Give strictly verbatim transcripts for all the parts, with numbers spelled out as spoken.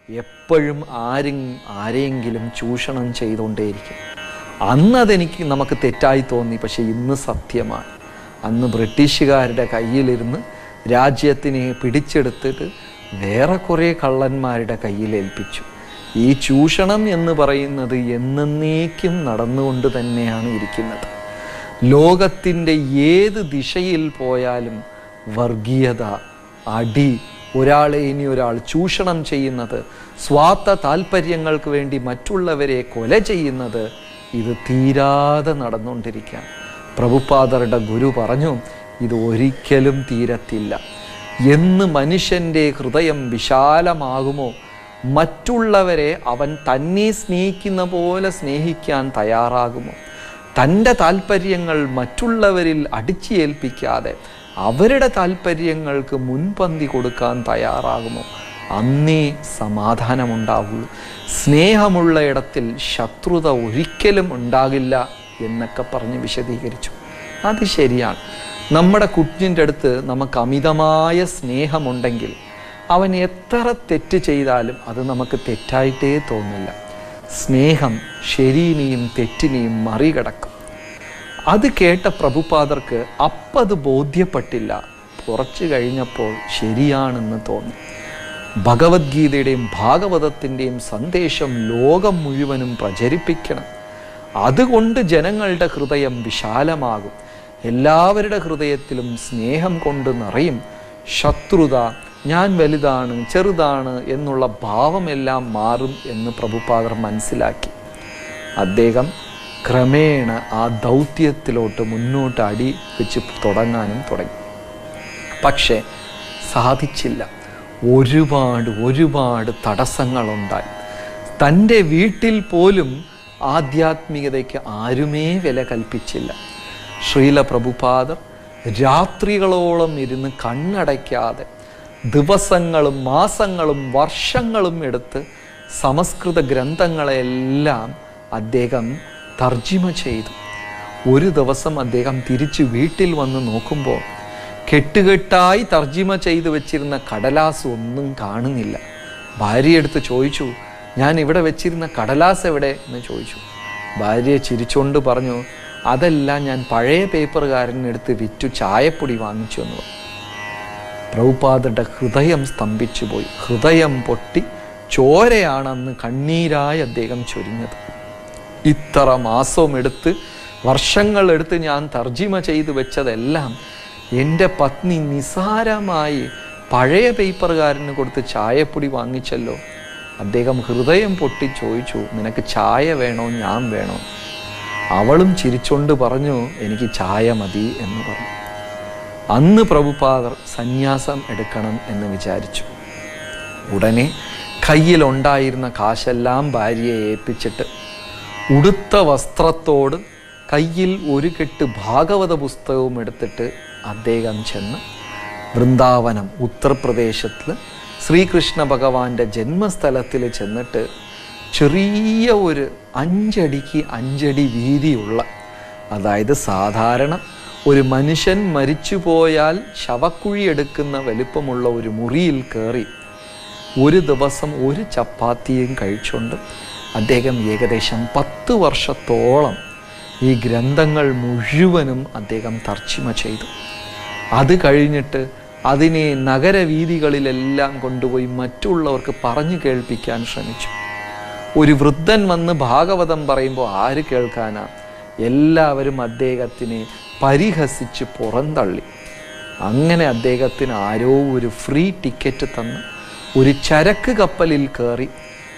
എപ്പോഴും ആരും ആരെയെങ്കിലും ചൂഷണം ചെയ്തുകൊണ്ടേയിരിക്കും. അന്നതെനിക്ക് നമുക്ക് തെറ്റായി തോന്നി, പക്ഷെ ഇന്ന് സത്യമാണ്. അന്ന് ബ്രിട്ടീഷുകാരുടെ കയ്യിലിരുന്ന് രാജ്യത്തിനെ പിടിച്ചെടുത്തിട്ട് വേറെ കുറേ കള്ളന്മാരുടെ കയ്യിലേൽപ്പിച്ചു. ഈ ചൂഷണം എന്ന് പറയുന്നത് എന്നേക്കും നടന്നുകൊണ്ട് തന്നെയാണ് ഇരിക്കുന്നത്. ലോകത്തിൻ്റെ ഏത് ദിശയിൽ പോയാലും വർഗീയത, അടി, ഒരാളെ ഇനി ഒരാൾ ചൂഷണം ചെയ്യുന്നത്, സ്വാർത്ഥ താല്പര്യങ്ങൾക്ക് വേണ്ടി മറ്റുള്ളവരെ കൊല ചെയ്യുന്നത്, ഇത് തീരാതെ നടന്നുകൊണ്ടിരിക്കുക. പ്രഭുപാദരുടെ ഗുരു പറഞ്ഞു, ഇത് ഒരിക്കലും തീരത്തില്ല. എന്ന് മനുഷ്യൻ്റെ ഹൃദയം വിശാലമാകുമോ, മറ്റുള്ളവരെ അവൻ തന്നെ സ്നേഹിക്കുന്ന പോലെ സ്നേഹിക്കാൻ തയ്യാറാകുമോ, തൻ്റെ താല്പര്യങ്ങൾ മറ്റുള്ളവരിൽ അടിച്ചേൽപ്പിക്കാതെ അവരുടെ താല്പര്യങ്ങൾക്ക് മുൻപന്തി കൊടുക്കാൻ തയ്യാറാകുമോ, അന്നേ സമാധാനമുണ്ടാവുള്ളൂ. സ്നേഹമുള്ള ഇടത്തിൽ ശത്രുത ഒരിക്കലും ഉണ്ടാകില്ല എന്നൊക്കെ പറഞ്ഞ് വിശദീകരിച്ചു. അത് ശരിയാണ്. നമ്മുടെ കുഞ്ഞിൻ്റെ അടുത്ത് നമുക്ക് അമിതമായ സ്നേഹമുണ്ടെങ്കിൽ അവൻ എത്ര തെറ്റ് ചെയ്താലും അത് നമുക്ക് തെറ്റായിട്ടേ തോന്നില്ല. സ്നേഹം ശരിയെയും തെറ്റിനെയും മറികടക്കും. അത് കേട്ട പ്രഭുപാദർക്ക് അപ്പത് ബോധ്യപ്പെട്ടില്ല. കുറച്ച് കഴിഞ്ഞപ്പോൾ ശരിയാണെന്ന് തോന്നി. ഭഗവത്ഗീതയുടെയും ഭാഗവതത്തിൻ്റെയും സന്ദേശം ലോകം മുഴുവനും പ്രചരിപ്പിക്കണം. അതുകൊണ്ട് ജനങ്ങളുടെ ഹൃദയം വിശാലമാകും. എല്ലാവരുടെ ഹൃദയത്തിലും സ്നേഹം കൊണ്ട് നിറയും. ശത്രുത, ഞാൻ വലുതാണ് ചെറുതാണ് എന്നുള്ള ഭാവമെല്ലാം മാറും എന്ന് പ്രഭുപാദർ മനസ്സിലാക്കി. അദ്ദേഹം ക്രമേണ ആ ദൗത്യത്തിലോട്ട് മുന്നോട്ട് അടി വെച്ച് തുടങ്ങാനും തുടങ്ങി. പക്ഷേ സാധിച്ചില്ല. ഒരുപാട് ഒരുപാട് തടസ്സങ്ങളുണ്ടായി. തൻ്റെ വീട്ടിൽ പോലും ആധ്യാത്മികതയ്ക്ക് ആരുമേ വില കൽപ്പിച്ചില്ല. ശ്രീല പ്രഭുപാദർ രാത്രികളോളം ഇരുന്ന് കണ്ണടയ്ക്കാതെ ദിവസങ്ങളും മാസങ്ങളും വർഷങ്ങളും എടുത്ത് സംസ്കൃത ഗ്രന്ഥങ്ങളെല്ലാം അദ്ദേഹം തർജിമ ചെയ്തു. ഒരു ദിവസം അദ്ദേഹം തിരിച്ച് വീട്ടിൽ വന്ന് നോക്കുമ്പോൾ കെട്ടുകെട്ടായി തർജിമ ചെയ്തു വെച്ചിരുന്ന കടലാസ് ഒന്നും കാണുന്നില്ല. ഭാര്യയെടുത്ത് ചോദിച്ചു, ഞാൻ ഇവിടെ വെച്ചിരുന്ന കടലാസ് എവിടെ എന്ന് ചോദിച്ചു. ഭാര്യ ചിരിച്ചുകൊണ്ട് പറഞ്ഞു, അതെല്ലാം ഞാൻ പഴയ പേപ്പറുകാരനെടുത്ത് വിറ്റു ചായപ്പൊടി വാങ്ങിച്ചു എന്ന് പറഞ്ഞു. പ്രഭുപാദരുടെ ഹൃദയം സ്തംഭിച്ചു പോയി. ഹൃദയം പൊട്ടി ചോരയാണെന്ന് കണ്ണീരായി അദ്ദേഹം ചൊരിഞ്ഞത്. ഇത്ര മാസവും എടുത്ത് വർഷങ്ങളെടുത്ത് ഞാൻ തർജിമ ചെയ്തു വെച്ചതെല്ലാം എൻ്റെ പത്നി നിസാരമായി പഴയ പേപ്പറുകാരന് കൊടുത്ത് ചായപ്പൊടി വാങ്ങിച്ചല്ലോ. അദ്ദേഹം ഹൃദയം പൊട്ടി ചോദിച്ചു, നിനക്ക് ചായ വേണോ ഞാൻ വേണോ? അവളും ചിരിച്ചുകൊണ്ട് പറഞ്ഞു, എനിക്ക് ചായ മതി എന്ന് പറഞ്ഞു. അന്ന് പ്രഭുപാദർ സന്യാസം എടുക്കണം എന്ന് വിചാരിച്ചു. ഉടനെ കയ്യിലുണ്ടായിരുന്ന കാശെല്ലാം ഭാര്യയെ ഏൽപ്പിച്ചിട്ട് ഉടുത്ത വസ്ത്രത്തോട് കയ്യിൽ ഒരു കെട്ട് ഭാഗവത പുസ്തകവും എടുത്തിട്ട് അദ്ദേഹം ചെന്ന് വൃന്ദാവനം ഉത്തർപ്രദേശത്തിൽ ശ്രീകൃഷ്ണ ഭഗവാന്റെ ജന്മസ്ഥലത്തിൽ ചെന്നിട്ട് ചെറിയ ഒരു അഞ്ചടിക്ക് അഞ്ചടി വീതിയുള്ള, അതായത് സാധാരണ ഒരു മനുഷ്യൻ മരിച്ചു പോയാൽ ശവക്കുഴി എടുക്കുന്ന വലിപ്പമുള്ള ഒരു മുറിയിൽ കയറി ഒരു ദിവസം ഒരു ചപ്പാത്തിയും കഴിച്ചുകൊണ്ട് അദ്ദേഹം ഏകദേശം പത്ത് വർഷത്തോളം ഈ ഗ്രന്ഥങ്ങൾ മുഴുവനും അദ്ദേഹം തർജിമ ചെയ്തു. അത് കഴിഞ്ഞിട്ട് അതിനെ നഗരവീഥികളിലെല്ലാം കൊണ്ടുപോയി മറ്റുള്ളവർക്ക് പറഞ്ഞു കേൾപ്പിക്കാൻ ശ്രമിച്ചു. ഒരു വൃദ്ധൻ വന്ന് ഭാഗവതം പറയുമ്പോൾ ആര് കേൾക്കാനാ? എല്ലാവരും അദ്ദേഹത്തിനെ പരിഹസിച്ച് പുറന്തള്ളി. അങ്ങനെ അദ്ദേഹത്തിന് ആരോ ഒരു ഫ്രീ ടിക്കറ്റ് തന്ന് ഒരു ചരക്ക് കപ്പലിൽ കയറി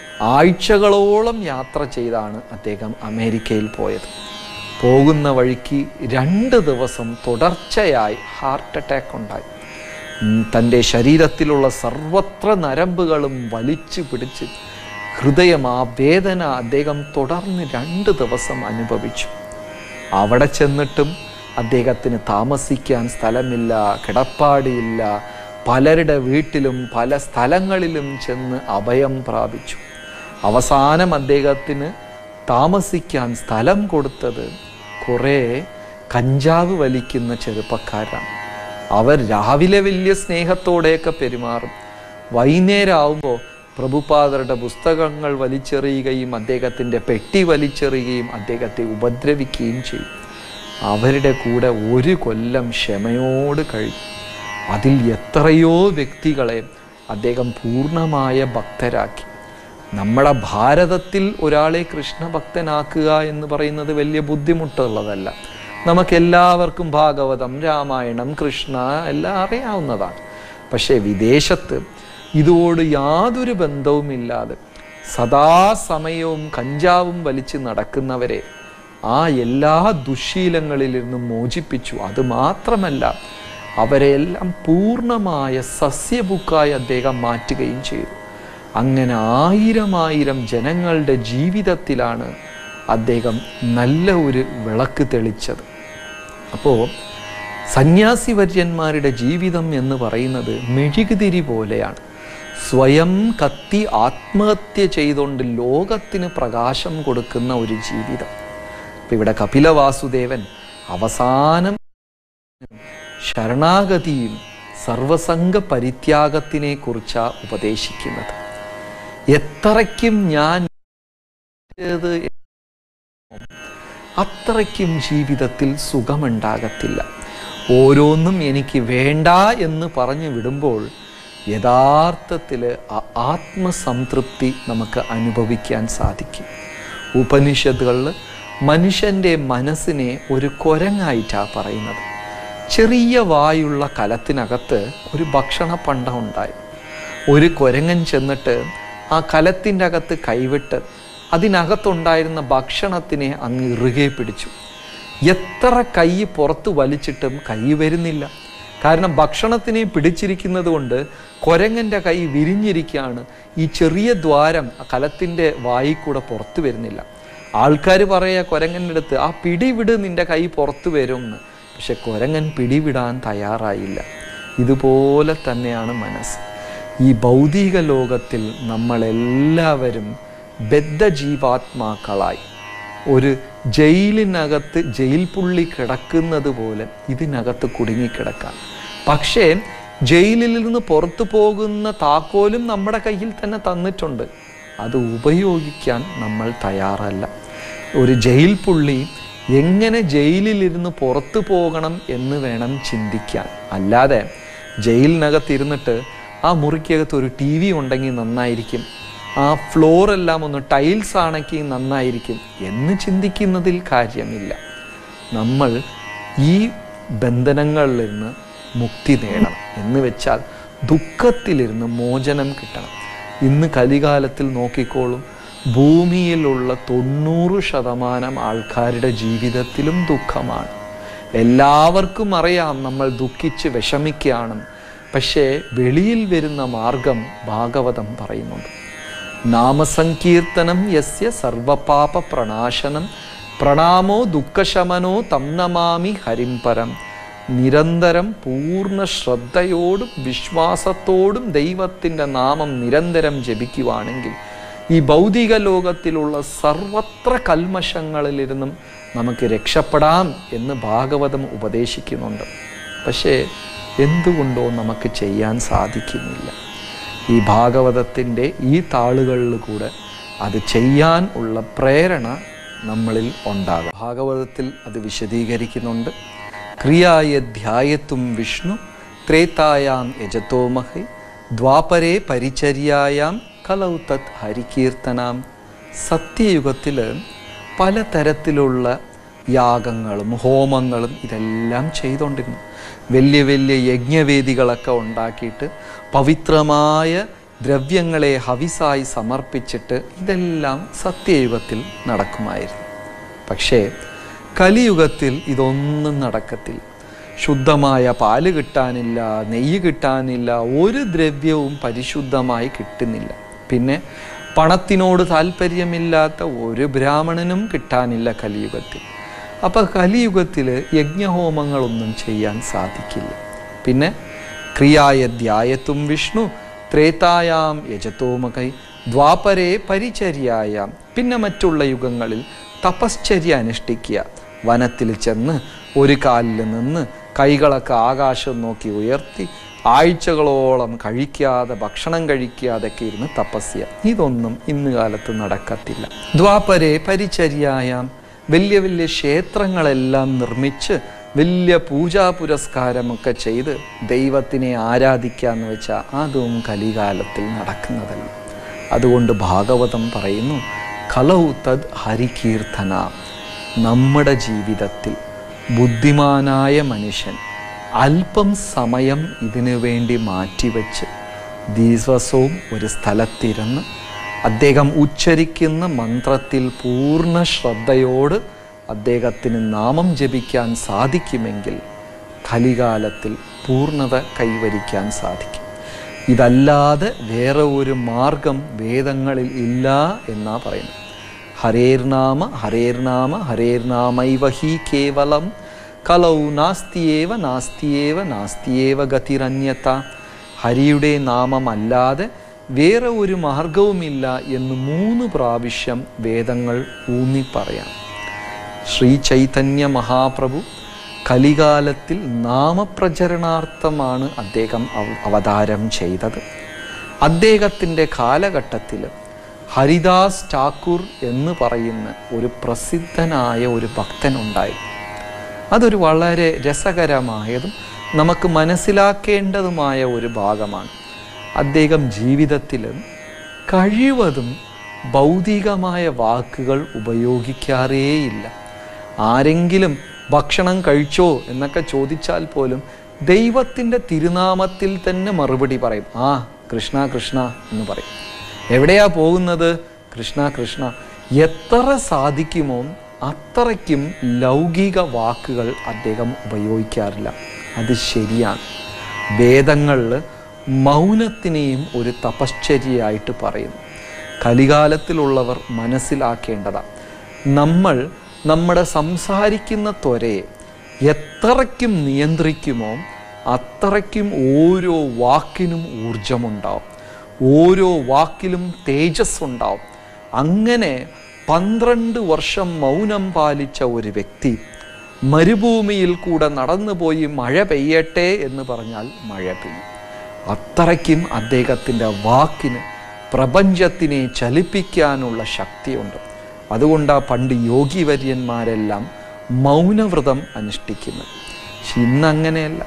ആഴ്ചകളോളം യാത്ര ചെയ്താണ് അദ്ദേഹം അമേരിക്കയിൽ പോയത്. പോകുന്ന വഴിക്ക് രണ്ട് ദിവസം തുടർച്ചയായി ഹാർട്ട് അറ്റാക്ക് ഉണ്ടായി. തൻ്റെ ശരീരത്തിലുള്ള സർവത്ര നരമ്പുകളും വലിച്ചു പിടിച്ച് ഹൃദയം, ആ വേദന അദ്ദേഹം തുടർന്ന് രണ്ട് ദിവസം അനുഭവിച്ചു. അവിടെ ചെന്നിട്ടും അദ്ദേഹത്തിന് താമസിക്കാൻ സ്ഥലമില്ല, കിടപ്പാടിയില്ല. പലരുടെ വീട്ടിലും പല സ്ഥലങ്ങളിലും ചെന്ന് അഭയം പ്രാപിച്ചു. അവസാനം അദ്ദേഹത്തിന് താമസിക്കാൻ സ്ഥലം കൊടുത്തത് കുറേ കഞ്ചാവ് വലിക്കുന്ന ചെറുപ്പക്കാരാണ്. അവർ രാവിലെ വലിയ സ്നേഹത്തോടെയൊക്കെ പെരുമാറും. വൈകുന്നേരം ആവുമ്പോൾ പ്രഭുപാദരുടെ പുസ്തകങ്ങൾ വലിച്ചെറിയുകയും അദ്ദേഹത്തിൻ്റെ പെട്ടി വലിച്ചെറിയുകയും അദ്ദേഹത്തെ ഉപദ്രവിക്കുകയും ചെയ്യും. അവരുടെ കൂടെ ഒരു കൊല്ലം ക്ഷമയോട് കഴിയും. അതിൽ എത്രയോ വ്യക്തികളെ അദ്ദേഹം പൂർണ്ണമായ ഭക്തരാക്കി. നമ്മുടെ ഭാരതത്തിൽ ഒരാളെ കൃഷ്ണഭക്തനാക്കുക എന്ന് പറയുന്നത് വലിയ ബുദ്ധിമുട്ടുള്ളതല്ല. നമുക്കെല്ലാവർക്കും ഭാഗവതം, രാമായണം, കൃഷ്ണ എല്ലാം അറിയാവുന്നതാണ്. പക്ഷേ വിദേശത്ത് ഇതോട് യാതൊരു ബന്ധവുമില്ലാതെ സദാസമയവും കഞ്ചാവും വലിച്ച് നടക്കുന്നവരെ ആ എല്ലാ ദുശ്ശീലങ്ങളിൽ നിന്നും മോചിപ്പിച്ചു. അതുമാത്രമല്ല, അവരെല്ലാം പൂർണ്ണമായ സസ്യബുക്കായി അദ്ദേഹം മാറ്റുകയും ചെയ്തു. അങ്ങനെ ആയിരം ആയിരം ജനങ്ങളുടെ ജീവിതത്തിലാണ് അദ്ദേഹം നല്ല ഒരു വിളക്ക് തെളിച്ചത്. അപ്പോൾ സന്യാസിവര്യന്മാരുടെ ജീവിതം എന്ന് പറയുന്നത് മെഴുകുതിരി പോലെയാണ്. സ്വയം കത്തി ആത്മഹത്യ ചെയ്തുകൊണ്ട് ലോകത്തിന് പ്രകാശം കൊടുക്കുന്ന ഒരു ജീവിതം. ഇപ്പം ഇവിടെ കപിലവാസുദേവൻ അവസാനം ശരണാഗതിയും സർവസംഗ പരിത്യാഗത്തിനെ കുറിച്ചാണ് ഉപദേശിക്കുന്നത്. എത്രയ്ക്കും ഞാൻ അത്രയ്ക്കും ജീവിതത്തിൽ സുഖമുണ്ടാകത്തില്ല. ഓരോന്നും എനിക്ക് വേണ്ട എന്ന് പറഞ്ഞു വിടുമ്പോൾ യഥാർത്ഥത്തിൽ ആ ആത്മസംതൃപ്തി നമുക്ക് അനുഭവിക്കാൻ സാധിക്കും. ഉപനിഷത്തുകളിൽ മനുഷ്യൻ്റെ മനസ്സിനെ ഒരു കുരങ്ങായിട്ടാണ് പറയുന്നത്. ചെറിയ വായുള്ള കലത്തിനകത്ത് ഒരു ഭക്ഷണ പണ്ടം ഉണ്ടായി. ഒരു കുരങ്ങൻ ചെന്നിട്ട് ആ കലത്തിൻ്റെ അകത്ത് കൈവിട്ട് അതിനകത്തുണ്ടായിരുന്ന ഭക്ഷണത്തിനെ അങ്ങ് ഇറുകെ പിടിച്ചു. എത്ര കൈ പുറത്ത് വലിച്ചിട്ടും കൈ വരുന്നില്ല. കാരണം ഭക്ഷണത്തിനെ പിടിച്ചിരിക്കുന്നത് കൊണ്ട് കുരങ്ങൻ്റെ കൈ വിരിഞ്ഞിരിക്കുകയാണ്. ഈ ചെറിയ ദ്വാരം കലത്തിൻ്റെ വായിൽ കൂടെ പുറത്തു വരുന്നില്ല. ആൾക്കാർ പറയുക കുരങ്ങൻ്റെ അടുത്ത്, ആ പിടിവിട്, നിൻ്റെ കൈ പുറത്തു വരുമെന്ന്. പക്ഷെ കുരങ്ങൻ പിടിവിടാൻ തയ്യാറായില്ല. ഇതുപോലെ തന്നെയാണ് മനസ്സ്. ഈ ഭൗതിക ലോകത്തിൽ നമ്മളെല്ലാവരും ബദ്ധജീവാത്മാക്കളായി ഒരു ജയിലിനകത്ത് ജയിൽ പുള്ളി കിടക്കുന്നത് പോലെ ഇതിനകത്ത് കുടുങ്ങിക്കിടക്കാൻ. പക്ഷേ ജയിലിൽ നിന്ന് പുറത്തു പോകുന്ന താക്കോലും നമ്മുടെ കയ്യിൽ തന്നെ തന്നിട്ടുണ്ട്. അത് ഉപയോഗിക്കാൻ നമ്മൾ തയ്യാറല്ല. ഒരു ജയിൽ പുള്ളി എങ്ങനെ ജയിലിലിരുന്ന് പുറത്തു പോകണം എന്ന് വേണം ചിന്തിക്കാൻ. അല്ലാതെ ജയിലിനകത്തിരുന്നിട്ട് ആ മുറിക്കകത്ത് ഒരു ടി വി ഉണ്ടെങ്കിൽ നന്നായിരിക്കും, ആ ഫ്ലോറെല്ലാം ഒന്ന് ടൈൽസ് ആണെങ്കിൽ നന്നായിരിക്കും എന്ന് ചിന്തിക്കുന്നതിൽ കാര്യമില്ല. നമ്മൾ ഈ ബന്ധനങ്ങളിൽ നിന്ന് മുക്തി നേടണം. എന്ന് വെച്ചാൽ ദുഃഖത്തിലിരുന്ന് മോചനം കിട്ടണം. ഇന്ന് കലികാലത്തിൽ നോക്കിക്കോളും, ഭൂമിയിലുള്ള തൊണ്ണൂറ് ശതമാനം ആൾക്കാരുടെ ജീവിതത്തിലും ദുഃഖമാണ്. എല്ലാവർക്കും അറിയാം നമ്മൾ ദുഃഖിച്ച് വിഷമിക്കുകയാണ്. പക്ഷേ വെളിയിൽ വരുന്ന മാർഗം ഭാഗവതം പറയുന്നുണ്ട്. നാമസങ്കീർത്തനം യസ്യ സർവപാപ പ്രണാശനം പ്രണാമോ ദുഃഖശമനോ തം നമാമി ഹരിംപരം. നിരന്തരം പൂർണ്ണ ശ്രദ്ധയോടും വിശ്വാസത്തോടും ദൈവത്തിൻ്റെ നാമം നിരന്തരം ജപിക്കുവാണെങ്കിൽ ഈ ഭൗതിക ലോകത്തിലുള്ള സർവത്ര കൽമഷങ്ങളിലിരുന്നും നമുക്ക് രക്ഷപ്പെടാം എന്ന് ഭാഗവതം ഉപദേശിക്കുന്നുണ്ട്. പക്ഷേ എന്തുകൊണ്ടോ നമുക്ക് ചെയ്യാൻ സാധിക്കുന്നില്ല. ഈ ഭാഗവതത്തിൻ്റെ ഈ താളുകളിൽ കൂടെ അത് ചെയ്യാൻ ഉള്ള പ്രേരണ നമ്മളിൽ ഉണ്ടാകും. ഭാഗവതത്തിൽ അത് വിശദീകരിക്കുന്നുണ്ട്. ക്രിയായധ്യായത്തും വിഷ്ണു ത്രേതായാം യജതോമഹൈ ദ്വാപരേ പരിചര്യായാം കലൗ തത് ഹരികീർത്തനാം. സത്യയുഗത്തിൽ പലതരത്തിലുള്ള യാഗങ്ങളും ഹോമങ്ങളും ഇതെല്ലാം ചെയ്തുകൊണ്ടിരുന്നു. വലിയ വലിയ യജ്ഞവേദികളൊക്കെ ഉണ്ടാക്കിയിട്ട് പവിത്രമായ ദ്രവ്യങ്ങളെ ഹവിസായി സമർപ്പിച്ചിട്ട് ഇതെല്ലാം സത്യയുഗത്തിൽ നടക്കുമായിരുന്നു. പക്ഷേ കലിയുഗത്തിൽ ഇതൊന്നും നടക്കത്തില്ല. ശുദ്ധമായ പാല് കിട്ടാനില്ല, നെയ്യ് കിട്ടാനില്ല, ഒരു ദ്രവ്യവും പരിശുദ്ധമായി കിട്ടുന്നില്ല. പിന്നെ പണത്തിനോട് താല്പര്യമില്ലാത്ത ഒരു ബ്രാഹ്മണനും കിട്ടാനില്ല കലിയുഗത്തിൽ. അപ്പോൾ കലിയുഗത്തിൽ യജ്ഞഹോമങ്ങളൊന്നും ചെയ്യാൻ സാധിക്കില്ല. പിന്നെ ക്രിയായധ്യായത്തും വിഷ്ണു ത്രേതായാം യജതോമകൈ ദ്വാപരേ പരിചര്യായാം. പിന്നെ മറ്റുള്ള യുഗങ്ങളിൽ തപശ്ചര്യ അനുഷ്ഠിക്കുക. വനത്തിൽ ചെന്ന് ഒരു കാലിൽ നിന്ന് കൈകളൊക്കെ ആകാശം നോക്കി ഉയർത്തി ആഴ്ചകളോളം കഴിക്കാതെ ഭക്ഷണം കഴിക്കാതൊക്കെ ഇരുന്ന് തപസ്യ. ഇതൊന്നും ഇന്ന് കാലത്ത് നടക്കത്തില്ല. ദ്വാപരെ പരിചര്യായാം വലിയ വലിയ ക്ഷേത്രങ്ങളെല്ലാം നിർമ്മിച്ച് വലിയ പൂജാ പുരസ്കാരമൊക്കെ ചെയ്ത് ദൈവത്തിനെ ആരാധിക്കാന്ന് വെച്ചാൽ അതും കലികാലത്തിൽ നടക്കുന്നതല്ല. അതുകൊണ്ട് ഭാഗവതം പറയുന്നു, കലൗ തദ് ഹരികീർത്തന. നമ്മുടെ ജീവിതത്തിൽ ബുദ്ധിമാനായ മനുഷ്യൻ അല്പം സമയം ഇതിനു വേണ്ടി മാറ്റിവെച്ച് ദിവസവും ഒരു സ്ഥലത്തിരുന്ന് അദ്ദേഹം ഉച്ചരിക്കുന്ന മന്ത്രത്തിൽ പൂർണ്ണ ശ്രദ്ധയോട് അദ്ദേഹത്തിന് നാമം ജപിക്കാൻ സാധിക്കുമെങ്കിൽ കലികാലത്തിൽ പൂർണ്ണത കൈവരിക്കാൻ സാധിക്കും. ഇതല്ലാതെ വേറെ ഒരു മാർഗം വേദങ്ങളിൽ ഇല്ല എന്നാ പറയുന്നത്. ഹരേർനാമ ഹരേർനാമ ഹരേർനാമൈവ ഹി കേവലം കലൗ നാസ്തിയേവ നാസ്തിയേവ നാസ്തിയേവ ഗതിരന്യത. ഹരിയുടെ നാമമല്ലാതെ വേറെ ഒരു മാർഗവുമില്ല എന്ന് മൂന്ന് പ്രാവശ്യം വേദങ്ങൾ ഊന്നി പറയാം. ശ്രീ ചൈതന്യ മഹാപ്രഭു കലികാലത്തിൽ നാമപ്രചരണാർത്ഥമാണ് അദ്ദേഹം അവതാരം ചെയ്തത്. അദ്ദേഹത്തിൻ്റെ കാലഘട്ടത്തിൽ ഹരിദാസ് ഠാക്കൂർ എന്ന് പറയുന്ന ഒരു പ്രസിദ്ധനായ ഒരു ഭക്തനുണ്ടായിരുന്നു. അതൊരു വളരെ രസകരമായതും നമുക്ക് മനസ്സിലാക്കേണ്ടതുമായ ഒരു ഭാഗമാണ്. അദ്ദേഹം ജീവിതത്തിൽ കഴിവതും ഭൗതികമായ വാക്കുകൾ ഉപയോഗിക്കാറേയില്ല. ആരെങ്കിലും ഭക്ഷണം കഴിച്ചോ എന്നൊക്കെ ചോദിച്ചാൽ പോലും ദൈവത്തിൻ്റെ തിരുനാമത്തിൽ തന്നെ മറുപടി പറയും. ആ കൃഷ്ണ കൃഷ്ണ എന്ന് പറയും. എവിടെയാ പോകുന്നത്? കൃഷ്ണ കൃഷ്ണ. എത്ര സാധിക്കുമോ അത്രയ്ക്കും ലൗകിക വാക്കുകൾ അദ്ദേഹം ഉപയോഗിക്കാറില്ല. അത് ശരിയാണ്. വേദങ്ങളിൽ മൗനത്തിനെയും ഒരു തപശ്ചര്യയായിട്ട് പറയുന്നു. കലികാലത്തിലുള്ളവർ മനസ്സിലാക്കേണ്ടതാണ്, നമ്മൾ നമ്മുടെ സംസാരിക്കുന്ന ത്വരയെ എത്രയ്ക്കും നിയന്ത്രിക്കുമോ അത്രയ്ക്കും ഓരോ വാക്കിനും ഊർജമുണ്ടാവും, ഓരോ വാക്കിലും തേജസ് ഉണ്ടാവും. അങ്ങനെ പന്ത്രണ്ട് വർഷം മൗനം പാലിച്ച ഒരു വ്യക്തി മരുഭൂമിയിൽ കൂടെ നടന്നുപോയി മഴ പെയ്യട്ടെ എന്ന് പറഞ്ഞാൽ മഴ പെയ്യും. അത്രയ്ക്കും അദ്ദേഹത്തിൻ്റെ വാക്കിന് പ്രപഞ്ചത്തിനെ ചലിപ്പിക്കാനുള്ള ശക്തിയുണ്ട്. അതുകൊണ്ടാണ് പണ്ട് യോഗിവര്യന്മാരെല്ലാം മൗനവ്രതം അനുഷ്ഠിക്കുന്നത്. പക്ഷെ ഇന്നങ്ങനെയല്ല.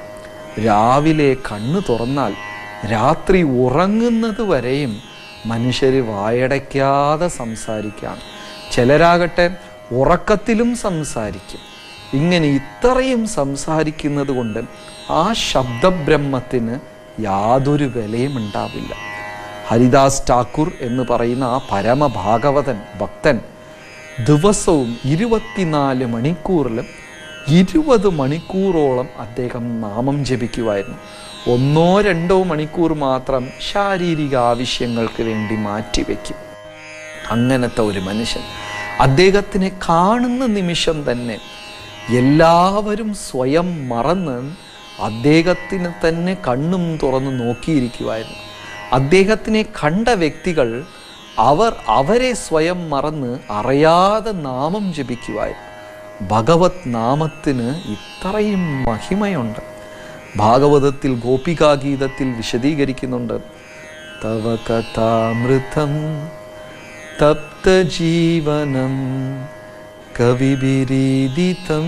രാവിലെ കണ്ണ് തുറന്നാൽ രാത്രി ഉറങ്ങുന്നത് വരെയും മനുഷ്യർ വായടയ്ക്കാതെ സംസാരിക്കുകയാണ്. ചിലരാകട്ടെ ഉറക്കത്തിലും സംസാരിക്കും. ഇങ്ങനെ ഇത്രയും സംസാരിക്കുന്നത് കൊണ്ട് ആ ശബ്ദബ്രഹ്മത്തിന് യാതൊരു വിലയും ഉണ്ടാവില്ല. ഹരിദാസ് ഠാക്കൂർ എന്ന് പറയുന്ന ആ പരമഭാഗവതൻ ഭക്തൻ ദിവസവും ഇരുപത്തിനാല് മണിക്കൂറിലും ഇരുപത് മണിക്കൂറോളം അദ്ദേഹം നാമം ജപിക്കുമായിരുന്നു. ഒന്നോ രണ്ടോ മണിക്കൂർ മാത്രം ശാരീരിക ആവശ്യങ്ങൾക്ക് വേണ്ടി മാറ്റിവെക്കും. അങ്ങനത്തെ ഒരു മനുഷ്യൻ. അദ്ദേഹത്തിനെ കാണുന്ന നിമിഷം തന്നെ എല്ലാവരും സ്വയം മറന്ന് അദ്ദേഹത്തിന് തന്നെ കണ്ണും തുറന്ന് നോക്കിയിരിക്കുമായിരുന്നു. അദ്ദേഹത്തിനെ കണ്ട വ്യക്തികൾ അവർ അവരെ സ്വയം മറന്ന് അറിയാതെ നാമം ജപിക്കുമായിരുന്നു. ഭഗവത് നാമത്തിന് ഇത്രയും മഹിമയുണ്ട്. ഭാഗവതത്തിൽ ഗോപികാഗീതത്തിൽ വിശദീകരിക്കുന്നുണ്ട്. തവ കഥാമൃതം തപ്തജീവനം കവിഭിരീദിതം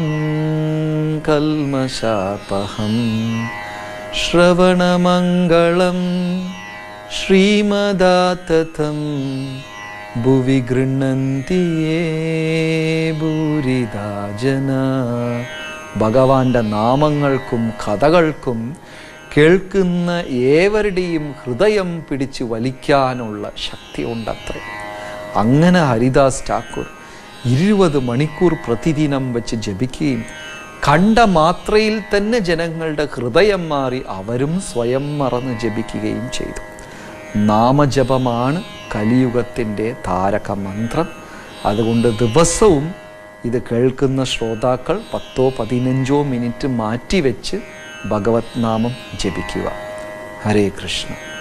കൽമശാപഹം ശ്രവണമംഗളം ശ്രീമദാതതം ഭുവി ഗൃഹന്തി യേ ഭൂരിദാ ജനാ. ഭഗവാന്റെ നാമങ്ങൾക്കും കഥകൾക്കും കേൾക്കുന്ന ഏവരുടെയും ഹൃദയം പിടിച്ചു വലിക്കാനുള്ള ശക്തി ഉണ്ടത്രേ. അങ്ങനെ ഹരിദാസ് ഠാക്കൂർ ഇരുപത് മണിക്കൂർ പ്രതിദിനം വെച്ച് ജപിക്കുകയും കണ്ട മാത്രയിൽ തന്നെ ജനങ്ങളുടെ ഹൃദയം മാറി അവരും സ്വയം മറന്ന് ജപിക്കുകയും ചെയ്തു. നാമജപമാണ് കലിയുഗത്തിൻ്റെ താരക മന്ത്രം. അതുകൊണ്ട് ദിവസവും ഇത് കേൾക്കുന്ന ശ്രോതാക്കൾ പത്തോ പതിനഞ്ചോ മിനിറ്റ് മാറ്റിവെച്ച് ഭഗവത് നാമം ജപിക്കുക. ഹരേ കൃഷ്ണ.